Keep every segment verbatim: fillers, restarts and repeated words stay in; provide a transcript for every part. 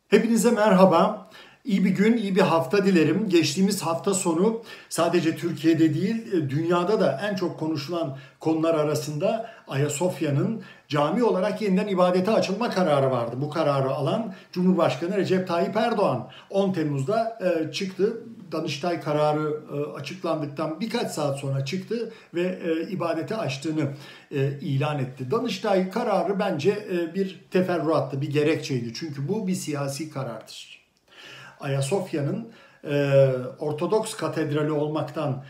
Hepinize merhaba. İyi bir gün, iyi bir hafta dilerim. Geçtiğimiz hafta sonu sadece Türkiye'de değil, dünyada da en çok konuşulan konular arasında Ayasofya'nın cami olarak yeniden ibadete açılma kararı vardı. Bu kararı alan Cumhurbaşkanı Recep Tayyip Erdoğan on Temmuz'da çıktı. Danıştay kararı açıklandıktan birkaç saat sonra çıktı ve ibadete açtığını ilan etti. Danıştay kararı bence bir teferruattı, bir gerekçeydi. Çünkü bu bir siyasi karardır. Ayasofya'nın Ortodoks katedrali olmaktan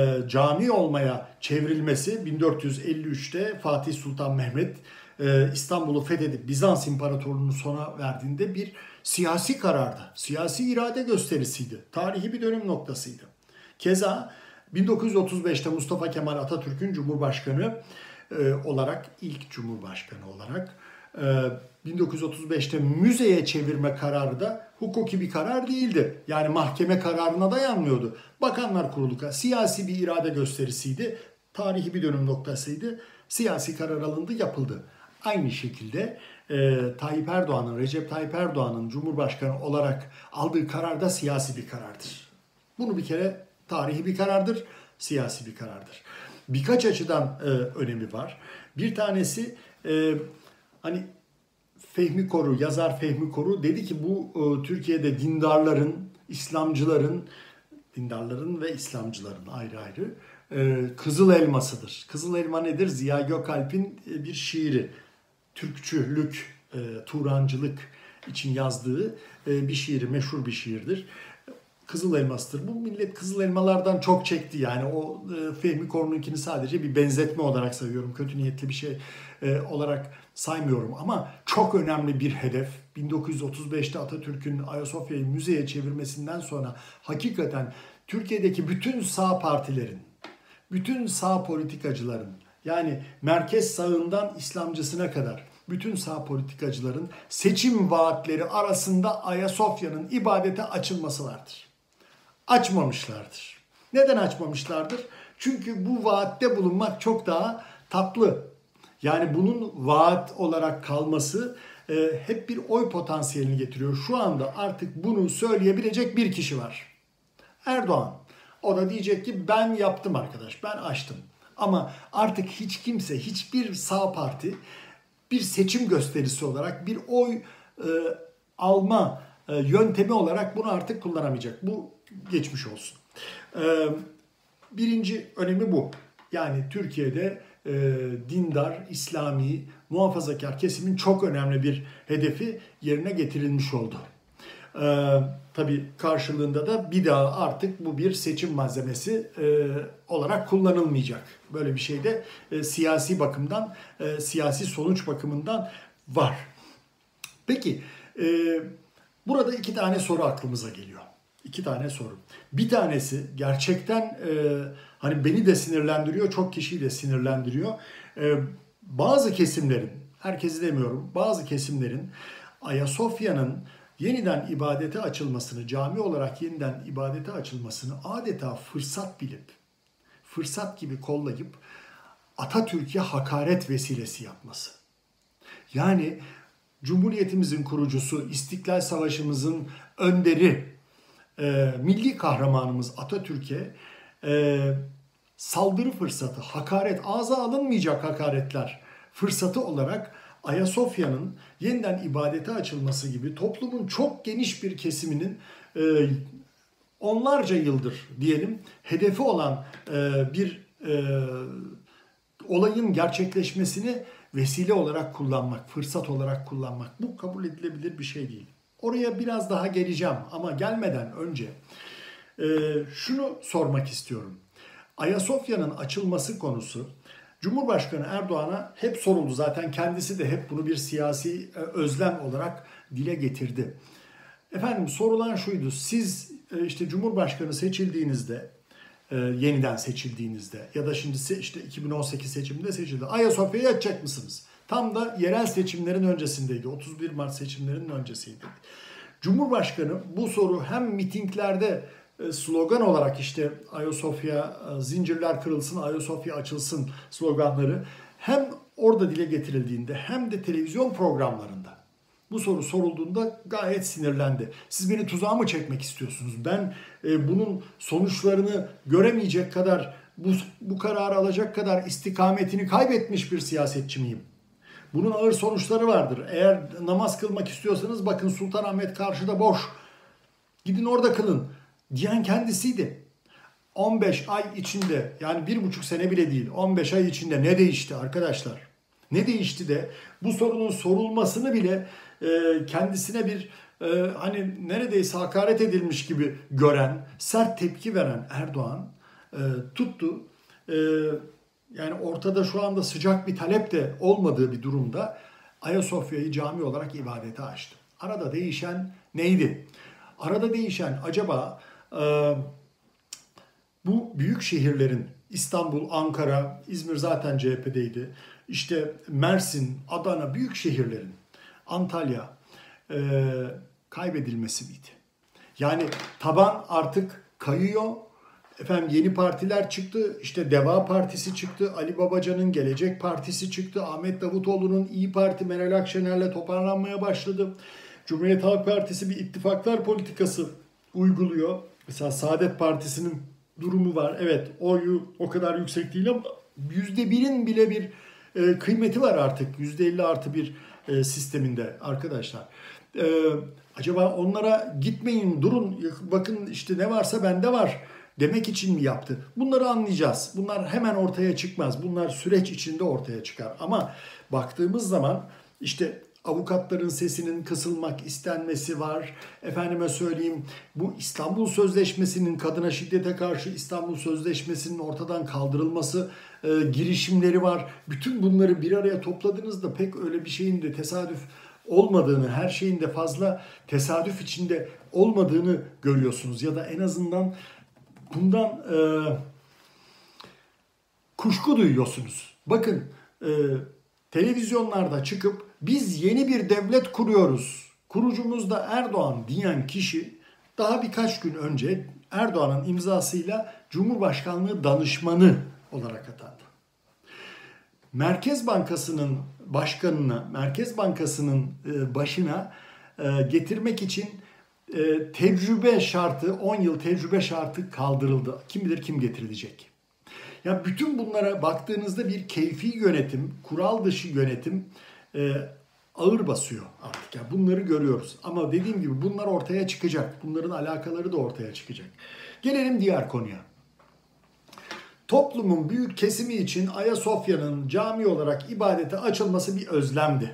cami olmaya çevrilmesi bin dört yüz elli üçte Fatih Sultan Mehmet İstanbul'u fethedip Bizans İmparatorluğu'nu sona verdiğinde bir siyasi karardı. Siyasi irade gösterisiydi. Tarihi bir dönüm noktasıydı. Keza bin dokuz yüz otuz beşte Mustafa Kemal Atatürk'ün Cumhurbaşkanı olarak, ilk Cumhurbaşkanı olarak bin dokuz yüz otuz beşte müzeye çevirme kararı da hukuki bir karar değildi. Yani mahkeme kararına dayanmıyordu. Bakanlar Kurulu siyasi bir irade gösterisiydi. Tarihi bir dönüm noktasıydı. Siyasi karar alındı, yapıldı. Aynı şekilde e, Tayyip Erdoğan'ın, Recep Tayyip Erdoğan'ın Cumhurbaşkanı olarak aldığı karar da siyasi bir karardır. Bunu bir kere tarihi bir karardır, siyasi bir karardır. Birkaç açıdan e, önemi var. Bir tanesi e, hani Fehmi Koru, yazar Fehmi Koru dedi ki bu e, Türkiye'de dindarların, İslamcıların, dindarların ve İslamcıların ayrı ayrı e, kızıl elmasıdır. Kızıl elma nedir? Ziya Gökalp'in e, bir şiiri. Türkçülük, e, Turancılık için yazdığı e, bir şiiri, meşhur bir şiirdir. Kızıl elmastır. Bu millet kızıl elmalardan çok çekti. Yani o e, Fehmi Koru'nunkini sadece bir benzetme olarak sayıyorum. Kötü niyetli bir şey e, olarak saymıyorum. Ama çok önemli bir hedef. bin dokuz yüz otuz beşte Atatürk'ün Ayasofya'yı müzeye çevirmesinden sonra hakikaten Türkiye'deki bütün sağ partilerin, bütün sağ politikacıların, yani merkez sağından İslamcısına kadar bütün sağ politikacıların seçim vaatleri arasında Ayasofya'nın ibadete açılması vardır. Açmamışlardır. Neden açmamışlardır? Çünkü bu vaatte bulunmak çok daha tatlı. Yani bunun vaat olarak kalması e, hep bir oy potansiyelini getiriyor. Şu anda artık bunu söyleyebilecek bir kişi var. Erdoğan. O da diyecek ki ben yaptım arkadaş, ben açtım. Ama artık hiç kimse, hiçbir sağ parti bir seçim gösterisi olarak, bir oy e, alma e, yöntemi olarak bunu artık kullanamayacak. Bu geçmiş olsun. E, birinci önemi bu. Yani Türkiye'de e, dindar, İslami, muhafazakar kesimin çok önemli bir hedefi yerine getirilmiş oldu. Ee, tabii karşılığında da bir daha artık bu bir seçim malzemesi e, olarak kullanılmayacak. Böyle bir şey de e, siyasi bakımdan, e, siyasi sonuç bakımından var. Peki, e, burada iki tane soru aklımıza geliyor. İki tane soru. Bir tanesi gerçekten e, hani beni de sinirlendiriyor, çok kişiyi de sinirlendiriyor. E, bazı kesimlerin, herkesi demiyorum, bazı kesimlerin Ayasofya'nın yeniden ibadete açılmasını, cami olarak yeniden ibadete açılmasını adeta fırsat bilip, fırsat gibi kollayıp Atatürk'e hakaret vesilesi yapması. Yani Cumhuriyetimizin kurucusu, İstiklal Savaşımızın önderi, e, milli kahramanımız Atatürk'e e, saldırı fırsatı, hakaret, ağza alınmayacak hakaretler fırsatı olarak Ayasofya'nın yeniden ibadete açılması gibi toplumun çok geniş bir kesiminin e, onlarca yıldır diyelim hedefi olan e, bir e, olayın gerçekleşmesini vesile olarak kullanmak, fırsat olarak kullanmak, bu kabul edilebilir bir şey değil. Oraya biraz daha geleceğim ama gelmeden önce e, şunu sormak istiyorum. Ayasofya'nın açılması konusu Cumhurbaşkanı Erdoğan'a hep soruldu. Zaten kendisi de hep bunu bir siyasi özlem olarak dile getirdi. Efendim sorulan şuydu. Siz işte Cumhurbaşkanı seçildiğinizde, yeniden seçildiğinizde ya da şimdi işte iki bin on sekiz seçiminde seçildi. Ayasofya'yı açacak mısınız? Tam da yerel seçimlerin öncesindeydi. otuz bir Mart seçimlerinin öncesiydi. Cumhurbaşkanı bu soru hem mitinglerde slogan olarak işte Ayasofya, zincirler kırılsın, Ayasofya açılsın sloganları hem orada dile getirildiğinde hem de televizyon programlarında Bu soru sorulduğunda gayet sinirlendi. Siz beni tuzağa mı çekmek istiyorsunuz? Ben e, bunun sonuçlarını göremeyecek kadar, bu, bu kararı alacak kadar istikametini kaybetmiş bir siyasetçi miyim? Bunun ağır sonuçları vardır. Eğer namaz kılmak istiyorsanız bakın Sultanahmet karşıda boş. Gidin orada kılın diyen kendisiydi. on beş ay içinde, yani bir buçuk sene bile değil, on beş ay içinde ne değişti arkadaşlar? Ne değişti de bu sorunun sorulmasını bile e, kendisine bir e, hani neredeyse hakaret edilmiş gibi gören, sert tepki veren Erdoğan e, tuttu. E, yani ortada şu anda sıcak bir talep de olmadığı bir durumda Ayasofya'yı cami olarak ibadete açtı. Arada değişen neydi? Arada değişen acaba e, bu büyük şehirlerin İstanbul, Ankara, İzmir zaten C H P'deydi. İşte Mersin, Adana büyük şehirlerin, Antalya e, kaybedilmesi miydi? Yani taban artık kayıyor. Efendim yeni partiler çıktı. İşte Deva Partisi çıktı. Ali Babacan'ın Gelecek Partisi çıktı. Ahmet Davutoğlu'nun İyi Parti Meral Akşener'le toparlanmaya başladı. Cumhuriyet Halk Partisi bir ittifaklar politikası uyguluyor. Mesela Saadet Partisi'nin durumu var. Evet, oyu o kadar yüksek değil ama yüzde birin bile bir e, kıymeti var artık. Yüzde elli artı bir e, sisteminde arkadaşlar. E, acaba onlara gitmeyin, durun, bakın işte ne varsa bende var demek için mi yaptı? Bunları anlayacağız. Bunlar hemen ortaya çıkmaz. Bunlar süreç içinde ortaya çıkar. Ama baktığımız zaman işte avukatların sesinin kısılmak istenmesi var. Efendime söyleyeyim, bu İstanbul Sözleşmesi'nin, kadına şiddete karşı İstanbul Sözleşmesi'nin ortadan kaldırılması e, girişimleri var. Bütün bunları bir araya topladığınızda pek öyle bir şeyin de tesadüf olmadığını, her şeyin de fazla tesadüf içinde olmadığını görüyorsunuz. Ya da en azından bundan e, kuşku duyuyorsunuz. Bakın e, televizyonlarda çıkıp biz yeni bir devlet kuruyoruz, kurucumuz da Erdoğan diyen kişi daha birkaç gün önce Erdoğan'ın imzasıyla Cumhurbaşkanlığı danışmanı olarak atandı. Merkez Bankası'nın başkanına, Merkez Bankası'nın başına getirmek için tecrübe şartı, on yıl tecrübe şartı kaldırıldı. Kim bilir kim getirilecek. Ya bütün bunlara baktığınızda bir keyfi yönetim, kural dışı yönetim e, ağır basıyor artık. Yani bunları görüyoruz. Ama dediğim gibi bunlar ortaya çıkacak. Bunların alakaları da ortaya çıkacak. Gelelim diğer konuya. Toplumun büyük kesimi için Ayasofya'nın cami olarak ibadete açılması bir özlemdi.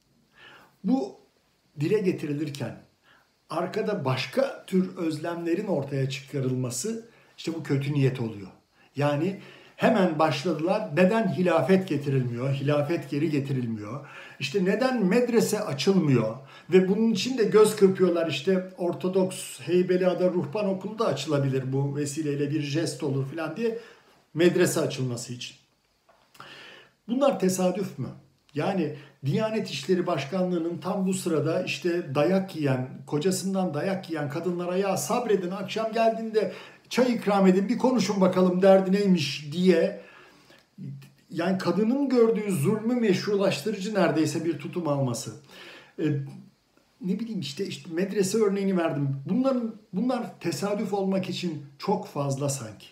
Bu dile getirilirken arkada başka tür özlemlerin ortaya çıkarılması işte bu kötü niyet oluyor. Yani hemen başladılar. Neden hilafet getirilmiyor? Hilafet geri getirilmiyor. İşte neden medrese açılmıyor? Ve bunun için de göz kırpıyorlar. İşte Ortodoks Heybeliada Ruhban Okulu da açılabilir bu vesileyle, bir jest olur falan diye, medrese açılması için. Bunlar tesadüf mü? Yani Diyanet İşleri Başkanlığı'nın tam bu sırada işte dayak yiyen, kocasından dayak yiyen kadınlara ya sabredin, akşam geldiğinde çay ikram edin, bir konuşun bakalım derdi neymiş diye, yani kadının gördüğü zulmü meşrulaştırıcı neredeyse bir tutum alması. Ee, ne bileyim işte, işte medrese örneğini verdim. Bunların, bunlar tesadüf olmak için çok fazla sanki.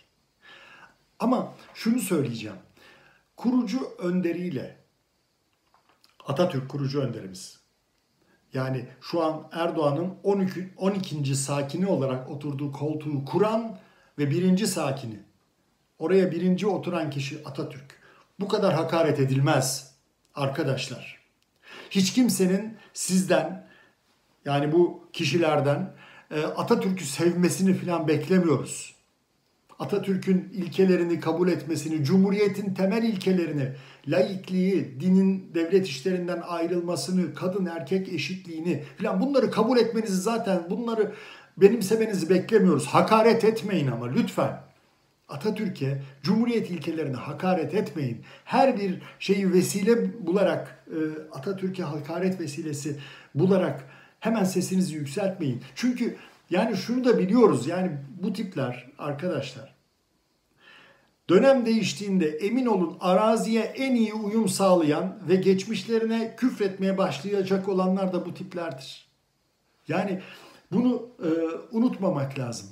Ama şunu söyleyeceğim. Kurucu önderiyle, Atatürk kurucu önderimiz, yani şu an Erdoğan'ın on ikinci sakini olarak oturduğu koltuğu kuran ve birinci sakini, oraya birinci oturan kişi Atatürk. Bu kadar hakaret edilmez arkadaşlar. Hiç kimsenin sizden, yani bu kişilerden Atatürk'ü sevmesini falan beklemiyoruz. Atatürk'ün ilkelerini kabul etmesini, Cumhuriyet'in temel ilkelerini, laikliği, dinin devlet işlerinden ayrılmasını, kadın erkek eşitliğini falan, bunları kabul etmenizi, zaten bunları benimsemenizi beklemiyoruz. Hakaret etmeyin ama lütfen. Atatürk'e, Cumhuriyet ilkelerine hakaret etmeyin. Her bir şeyi vesile bularak, Atatürk'e hakaret vesilesi bularak hemen sesinizi yükseltmeyin. Çünkü yani şunu da biliyoruz, yani bu tipler arkadaşlar Dönem değiştiğinde emin olun araziye en iyi uyum sağlayan ve geçmişlerine küfretmeye başlayacak olanlar da bu tiplerdir. Yani bunu e, unutmamak lazım.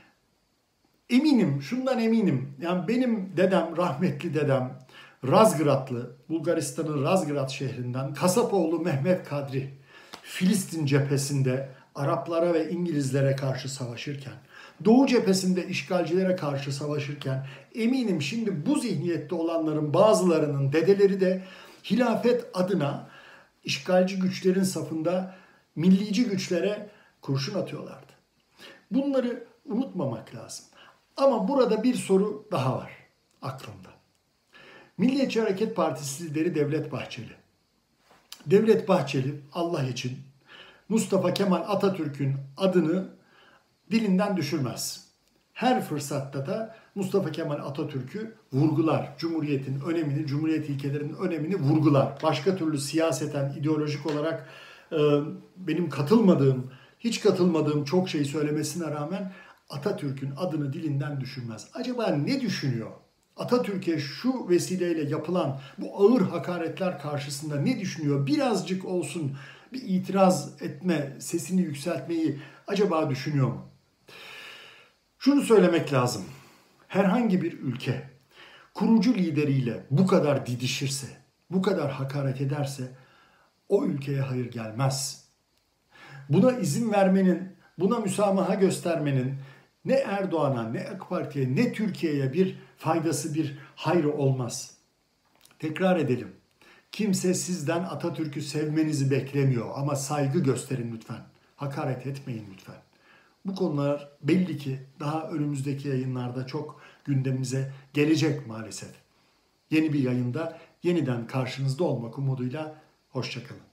Eminim, şundan eminim. Yani benim dedem, rahmetli dedem, Razgradlı, Bulgaristan'ın Razgrad şehrinden Kasapoğlu Mehmet Kadri, Filistin cephesinde Araplara ve İngilizlere karşı savaşırken, Doğu cephesinde işgalcilere karşı savaşırken, eminim şimdi bu zihniyette olanların bazılarının dedeleri de hilafet adına işgalci güçlerin safında millici güçlere kurşun atıyorlardı. Bunları unutmamak lazım. Ama burada bir soru daha var aklımda. Milliyetçi Hareket Partisi lideri Devlet Bahçeli. Devlet Bahçeli Allah için Mustafa Kemal Atatürk'ün adını dilinden düşürmez. Her fırsatta da Mustafa Kemal Atatürk'ü vurgular. Cumhuriyetin önemini, Cumhuriyet ilkelerinin önemini vurgular. Başka türlü siyaseten, ideolojik olarak e, benim katılmadığım, hiç katılmadığım çok şey söylemesine rağmen Atatürk'ün adını dilinden düşürmez. Acaba ne düşünüyor? Atatürk'e şu vesileyle yapılan bu ağır hakaretler karşısında ne düşünüyor? Birazcık olsun bir itiraz etme, sesini yükseltmeyi acaba düşünüyor mu? Şunu söylemek lazım. Herhangi bir ülke kurucu lideriyle bu kadar didişirse, bu kadar hakaret ederse o ülkeye hayır gelmez. Buna izin vermenin, buna müsamaha göstermenin ne Erdoğan'a, ne AK Parti'ye, ne Türkiye'ye bir faydası, bir hayrı olmaz. Tekrar edelim. Kimse sizden Atatürk'ü sevmenizi beklemiyor ama saygı gösterin lütfen. Hakaret etmeyin lütfen. Bu konular belli ki daha önümüzdeki yayınlarda çok gündemimize gelecek maalesef. Yeni bir yayında yeniden karşınızda olmak umuduyla hoşça kalın.